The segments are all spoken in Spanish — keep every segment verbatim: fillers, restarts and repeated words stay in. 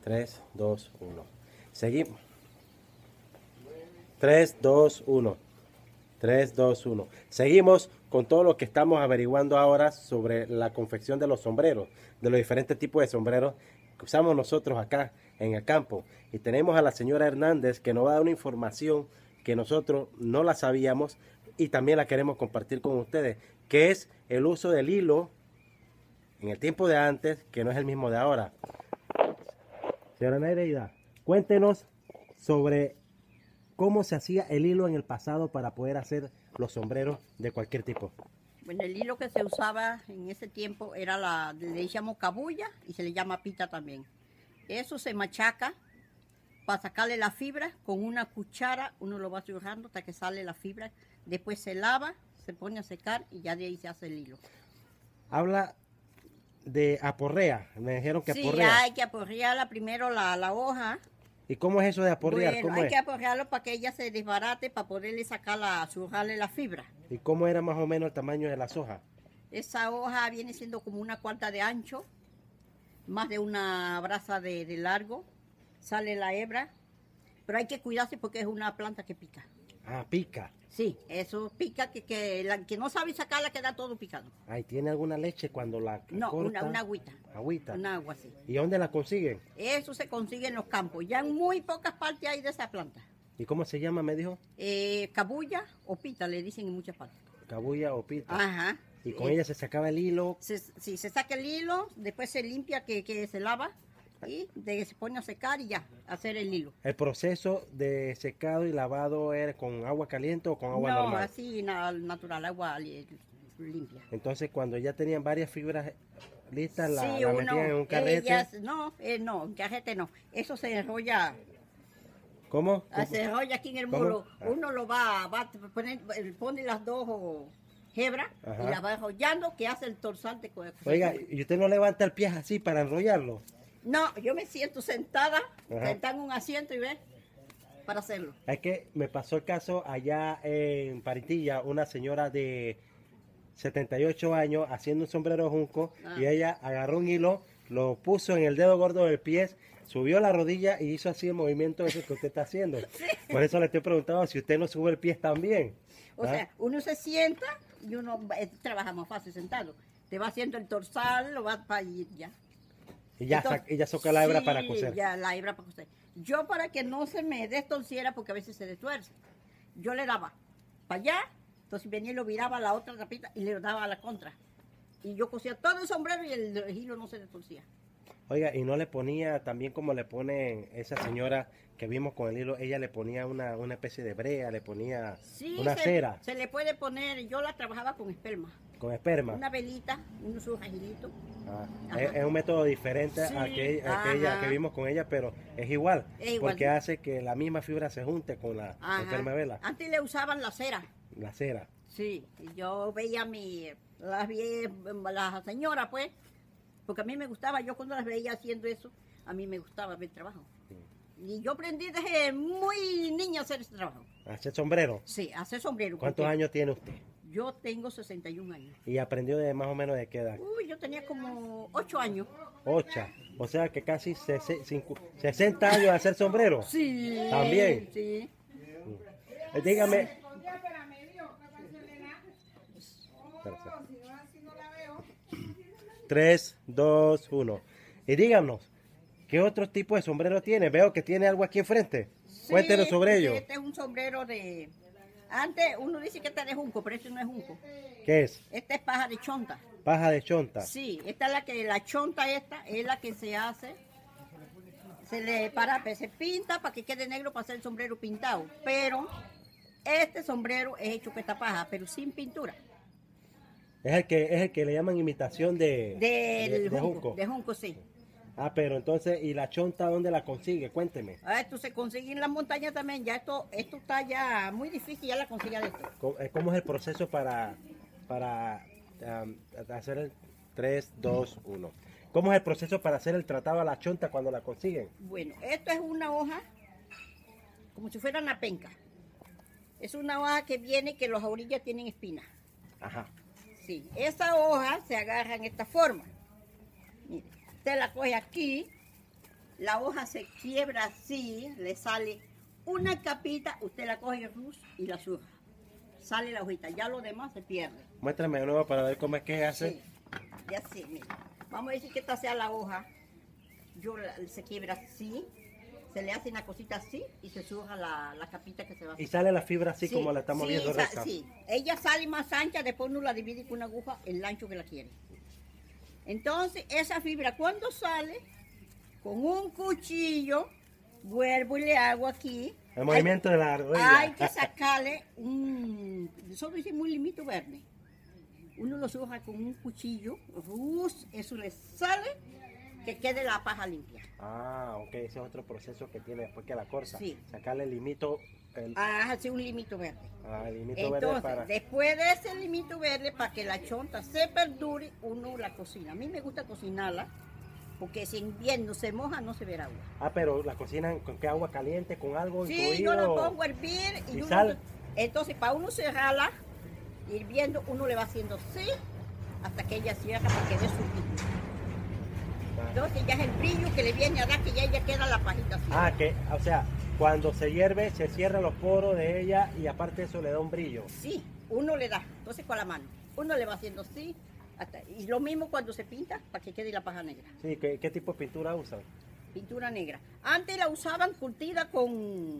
tres, dos, uno. Seguimos. tres, dos, uno. tres, dos, uno. Seguimos con todo lo que estamos averiguando ahora sobre la confección de los sombreros, de los diferentes tipos de sombreros que usamos nosotros acá en el campo. Y tenemos a la señora Hernández que nos va a dar una información que nosotros no la sabíamos y también la queremos compartir con ustedes, que es el uso del hilo en el tiempo de antes, que no es el mismo de ahora. Señora Nereida, cuéntenos sobre cómo se hacía el hilo en el pasado para poder hacer los sombreros de cualquier tipo. Bueno, el hilo que se usaba en ese tiempo era la, le decíamos cabulla y se le llama pita también. Eso se machaca para sacarle la fibra con una cuchara, uno lo va trabajando hasta que sale la fibra, después se lava, se pone a secar y ya de ahí se hace el hilo. Habla de aporrea, me dijeron que sí, aporrea. hay que aporrearla primero la, la hoja. ¿Y cómo es eso de aporrear? Bueno, ¿Cómo hay es? que aporrearlo para que ella se desbarate, para poderle sacar la, surjarle la fibra. ¿Y cómo era más o menos el tamaño de las hojas? Esa hoja viene siendo como una cuarta de ancho, más de una braza de, de largo. Sale la hebra, pero hay que cuidarse porque es una planta que pica. Ah, pica. Sí, eso pica, que, que la que no sabe sacarla queda todo picado. Ay, ¿tiene alguna leche cuando la No, corta? una, una agüita. Agüita. Una agua, sí. ¿Y dónde la consiguen? Eso se consigue en los campos. Ya en muy pocas partes hay de esa planta. ¿Y cómo se llama, me dijo? Eh, cabulla o pita, le dicen en muchas partes. Cabulla o pita. Ajá. Y con Eh, ella se sacaba el hilo. Se, sí, se saca el hilo, después se limpia, que, que se lava, y de, se pone a secar y ya, hacer el hilo. ¿El proceso de secado y lavado era con agua caliente o con agua no, normal? así na- natural, agua li- limpia. Entonces, cuando ya tenían varias fibras listas, la, Sí, la uno, metían en un carrete. ellas, no, eh, no, en carrete no. Eso se enrolla, ¿Cómo? ah, se enrolla aquí en el ¿Cómo? muro. Ah. Uno lo va, va a poner, eh, pone las dos oh, hebras Ajá. y las va enrollando, que hace el torsal de co- Oiga, ¿y usted no levanta el pie así para enrollarlo? No, yo me siento sentada, Ajá. sentada en un asiento y ve, para hacerlo. Es que me pasó el caso allá en Paritilla, una señora de setenta y ocho años haciendo un sombrero junco Ah. y ella agarró un hilo, lo puso en el dedo gordo del pie, subió la rodilla y hizo así el movimiento ese que usted está haciendo. Por eso le estoy preguntando si usted no sube el pie también. O ¿Ah? sea, uno se sienta y uno eh, trabaja más fácil sentado. Te va haciendo el torsal, lo va para ir ya. Y ya, Entonces, sa- ella soca la hebra sí, para coser. ya la hebra para coser. Yo para que no se me destorciera, porque a veces se destuerce, yo le daba para allá, entonces venía y lo viraba a la otra tapita y le daba a la contra. Y yo cosía todo el sombrero y el, el hilo no se destorcía. Oiga, y no le ponía también como le pone esa señora que vimos con el hilo, ella le ponía una, una especie de brea, le ponía Sí, una se, cera se le puede poner, yo la trabajaba con esperma. con esperma. Una velita, un surajilito. Ah, Ajá. es, es un método diferente Sí, a que, a que ella, ajá. que vimos con ella, pero es igual, Es igual, porque sí. hace que la misma fibra se junte con la Ajá. esperma vela, Antes le usaban la cera. la cera. Sí, y yo veía mi, las vie- la señora pues, porque a mí me gustaba, yo cuando las veía haciendo eso, a mí me gustaba ver el trabajo. Y yo aprendí desde muy niña a hacer ese trabajo. Hacer sombrero. Sí, hacer sombrero. ¿Cuántos porque años tiene usted? Yo tengo sesenta y un años. Y aprendió de más o menos de qué edad. Uy, yo tenía como ocho años. Ocho. O sea que casi sese- cincu- sesenta años de hacer sombrero. Sí. También. Sí. Eh, Dígame. tres, dos, uno. Y díganos, ¿qué otro tipo de sombrero tiene? Veo que tiene algo aquí enfrente. Sí, Cuéntenos sobre ello. Este es un sombrero de... Antes uno dice que este es de junco, pero este no es junco. ¿Qué es? Este es paja de chonta. Paja de chonta. Sí, esta es la que, la chonta esta es la que se hace, se le para, se pinta para que quede negro para hacer el sombrero pintado, pero este sombrero es hecho con esta paja, pero sin pintura. Es el que es el que le llaman imitación de, Del de- de junco, junco. de junco, sí. Ah, pero entonces, ¿y la chonta dónde la consigue? Cuénteme. Ah, esto se consigue en las montañas también, ya esto, esto está ya muy difícil, ya la consigue de esto. ¿Cómo, eh, cómo es el proceso para, para um, hacer el tres, dos, uno? ¿Cómo es el proceso para hacer el tratado a la chonta cuando la consiguen? Bueno, esto es una hoja, como si fuera una penca. Es una hoja que viene que las orillas tienen espinas. Ajá. Sí, esa hoja se agarra en esta forma. Mire, usted la coge aquí La hoja se quiebra así, le sale una capita, usted la coge rus, y la surja. Sale la hojita, ya lo demás se pierde. Muéstrame de nuevo para ver cómo es que hace. Sí, ya sí, mira. Vamos a decir que esta sea la hoja. Yo la- se quiebra así, se le hace una cosita así y se surja la, la capita que se va a hacer. Y sale la fibra así Sí, como la estamos sí, viendo sa- recta. sí. Ella sale más ancha, después uno la divide con una aguja el ancho que la quiere. Entonces, esa fibra cuando sale, con un cuchillo, vuelvo y le hago aquí. El movimiento de la argolla. Hay que sacarle un, nosotros hicimos un limito verde. Uno lo surja con un cuchillo, rus, eso le sale, que quede la paja limpia. Ah, ok, ese es otro proceso que tiene después que la corta. Sí. Sacarle el limito, el, Ah, así un limito verde. ah, el limito verde Entonces, para... después de ese limito verde, para que la chonta se perdure, uno la cocina. A mí me gusta cocinarla, porque si en invierno se moja, no se verá agua. Ah, pero la cocinan con qué agua caliente, con algo Sí, incluido. yo la pongo a hervir. ¿Y uno- sal? Entonces, para uno cerrarla, hirviendo, uno le va haciendo así, hasta que ella cierra para que dé su brillo. Ah. Entonces, ya es el brillo que le viene a dar, que ya ella queda la pajita así. Ah, que, o sea, cuando se hierve, se cierran los poros de ella y aparte eso le da un brillo. Sí, uno le da, entonces con la mano. Uno le va haciendo así, hasta- y lo mismo cuando se pinta, para que quede la paja negra. Sí, ¿qué, qué tipo de pintura usan? Pintura negra. Antes la usaban curtida con,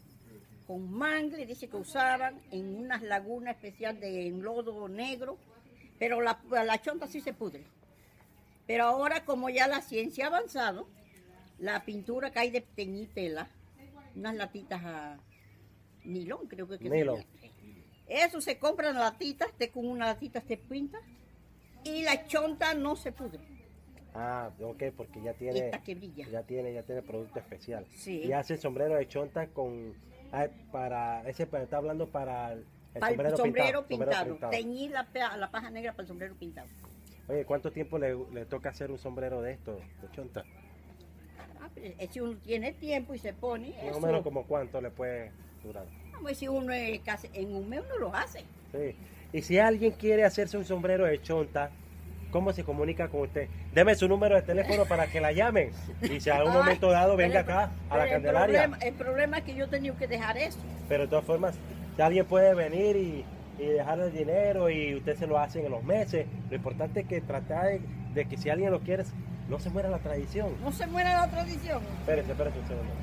con mangle, dice que usaban en unas lagunas especiales de lodo negro, pero la, la chonta sí se pudre. Pero ahora, como ya la ciencia ha avanzado, la pintura que hay de teñitela, unas latitas a nilón, creo que, que se Nylon. llama. Eso se compran latitas, te con una latita se pinta y la chonta no se pudre. Ah, ok, porque ya tiene, Esta que brilla. ya tiene, ya tiene producto especial. Sí. Y hace sombrero de chonta con, ah, para, ese pa- está hablando para el, el Para sombrero, el sombrero pintado, pintado, sombrero pintado. teñir la, pa- la paja negra para el sombrero pintado. Oye, ¿cuánto tiempo le, le toca hacer un sombrero de esto, de chonta? Ah, pues, eh, si uno tiene tiempo y se pone, Más eso, o menos como cuánto le puede durar. vamos a decir, uno es casi- en un mes uno lo hace. Sí. Y si alguien quiere hacerse un sombrero de chonta, ¿cómo se comunica con usted? Deme su número de teléfono para que la llamen. Y si a un Ay, momento dado venga pero- acá a pero la el Candelaria. problema, el problema es que yo he tenido que dejar eso. Pero de todas formas, si alguien puede venir y, y dejar el dinero y usted se lo hace en los meses, lo importante es que tratar de, de que si alguien lo quiere, no se muera la tradición. No se muera la tradición. Espérese, espérese un segundo.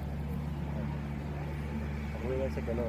Olvídense que no.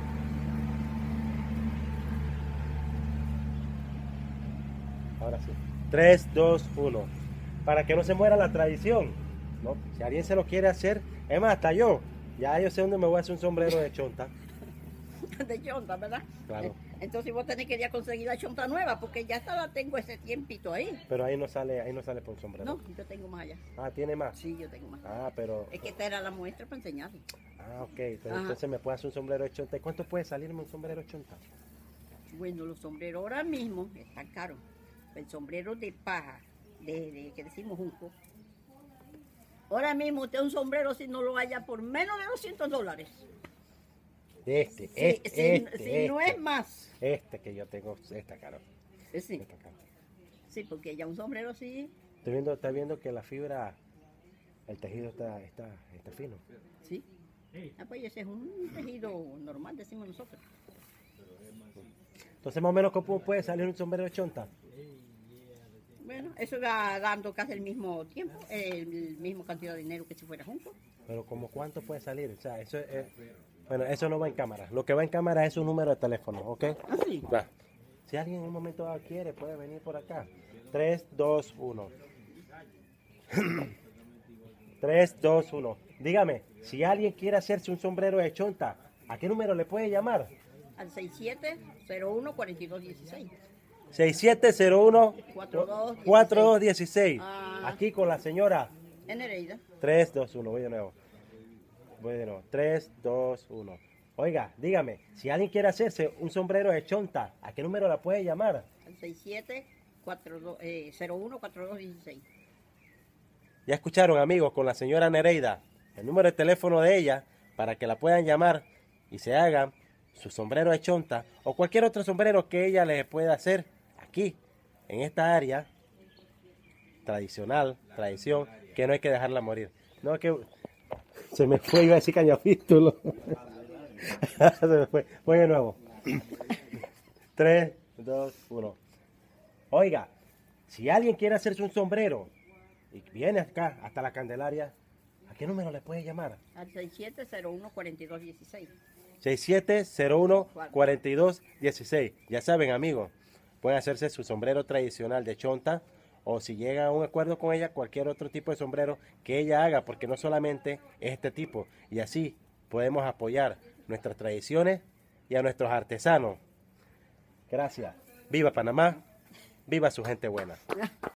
Ahora sí. tres, dos, uno. Para que no se muera la tradición. ¿No? Si alguien se lo quiere hacer, es más, hasta yo. Ya yo sé dónde me voy a hacer un sombrero de chonta. De chonta, ¿verdad? Claro. Eh, Entonces vos tenés que ir a conseguir la chonta nueva, porque ya hasta la tengo ese tiempito ahí. Pero ahí no sale, ahí no sale por un sombrero. No, yo tengo más allá. Ah, tiene más. Sí, yo tengo más. Ah, pero. Es que esta era la muestra para enseñarle. Ah, ok. Pero Ajá. entonces me puede hacer un sombrero de chonta. ¿Y cuánto puede salirme un sombrero de chonta? Bueno, los sombreros ahora mismo están caros. El sombrero de paja, de, de- que decimos junco. Ahora mismo usted un sombrero si no lo haya por menos de doscientos dólares. Este, Si, este, si- este, si no este. es más. Este que yo tengo, está caro. Eh, Sí, Está caro. sí, porque ya un sombrero así, Estoy viendo, está viendo que la fibra, el tejido está, está, está fino. sí. Ah, pues ese es un tejido normal, decimos nosotros. Entonces, más o menos, ¿cómo puede salir un sombrero de chonta? Bueno, eso va dando casi el mismo tiempo, el mismo cantidad de dinero que si fuera junco. Pero como cuánto puede salir, o sea, eso es, bueno, eso no va en cámara. Lo que va en cámara es un número de teléfono, ¿ok? Ah, sí. Va. Si alguien en un momento dado quiere, puede venir por acá. tres, dos, uno. tres, dos, uno. Dígame, si alguien quiere hacerse un sombrero de chonta, ¿a qué número le puede llamar? Al seis siete cero uno cuatro dos uno seis. seis siete cero uno cuatro dos cuatro dos uno seis. Ah. Aquí con la señora. En Nereida. tres, dos, uno. Voy de nuevo. Voy de nuevo. tres, dos, uno. Oiga, dígame, si alguien quiere hacerse un sombrero de chonta, ¿a qué número la puede llamar? Al seis siete cero uno cuatro dos uno seis. Ya escucharon, amigos, con la señora Nereida, el número de teléfono de ella para que la puedan llamar y se hagan su sombrero de chonta o cualquier otro sombrero que ella les pueda hacer aquí, en esta área tradicional, tradición, que no hay que dejarla morir. No, que se me fue, iba a decir cañapístulo. Se me fue. Voy de nuevo. tres, dos, uno. Oiga, si alguien quiere hacerse un sombrero y viene acá hasta la Candelaria, ¿a qué número le puede llamar? Al seis siete cero uno, cuatro dos uno seis. seis siete cero uno, cuatro dos uno seis. Ya saben, amigos, pueden hacerse su sombrero tradicional de chonta, o si llega a un acuerdo con ella, cualquier otro tipo de sombrero que ella haga, porque no solamente es este tipo. Y así podemos apoyar nuestras tradiciones y a nuestros artesanos. Gracias. Viva Panamá, viva su gente buena.